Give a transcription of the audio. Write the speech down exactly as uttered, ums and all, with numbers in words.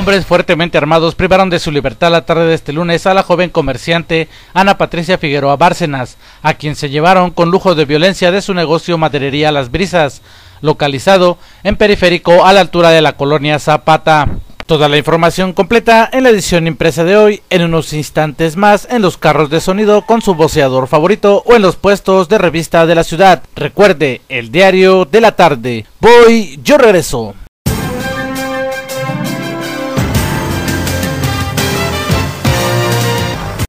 Hombres fuertemente armados privaron de su libertad la tarde de este lunes a la joven comerciante Ana Patricia Figueroa Bárcenas, a quien se llevaron con lujo de violencia de su negocio Maderería Las Brisas, localizado en Periférico a la altura de la colonia Zapata. Toda la información completa en la edición impresa de hoy, en unos instantes más en los carros de sonido con su voceador favorito o en los puestos de revista de la ciudad. Recuerde, el diario de la tarde. Voy, yo regreso.